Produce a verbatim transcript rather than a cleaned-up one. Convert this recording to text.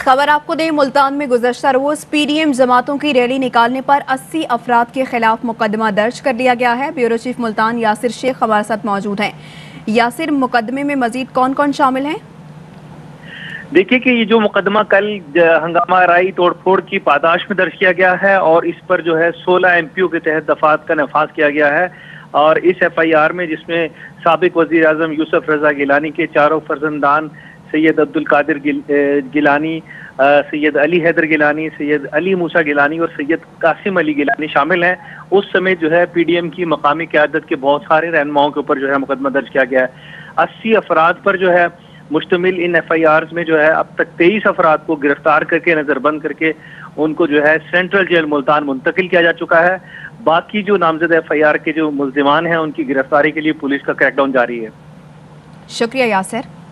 خبر آپ کو دیں، ملتان میں گزشتہ روز پی ڈی ایم جماعتوں کی ریلی نکالنے پر اسی افراد کے خلاف مقدمہ درج کر لیا گیا ہے۔ بیورو چیف ملتان یاسر شیخ ہمارے ساتھ موجود ہیں۔ یاسر، مقدمے میں مزید کون کون شامل ہیں؟ دیکھیے کہ یہ جو مقدمہ کل ہنگامہ رائی توڑ پھوڑ کی پاداش میں درج کیا گیا ہے اور اس پر جو ہے سولہ ایم پی او کے تحت دفعات کا نفاذ کیا گیا ہے، اور اس ایف آئی آر میں جس میں سابق وزیر اعظم یوسف رضا گیلانی کے چاروں فرزندان سید عبد القادر گیلانی، سید علی حیدر گیلانی، سید علی موسیٰ گیلانی اور سید قاسم علی گیلانی شامل ہیں۔ اس سمیت جو ہے پی ڈی ایم کی مقامی قیادت کے بہت سارے رہنماؤں کے اوپر جو ہے مقدمہ درج کیا گیا ہے۔ اسی افراد پر جو ہے مشتمل ان ایف آئی آرز میں جو ہے اب تک تیئیس افراد کو گرفتار کر کے نظر بند کر کے ان کو جو ہے سینٹرل جیل ملتان منتقل کیا جا چکا ہے۔ باقی جو نامزد ایف آئی آر کے جو ملزمان ہیں ان کی گرفتاری کے لیے پولیس کا کریک ڈاؤن جاری ہے۔ شکریہ یاسر۔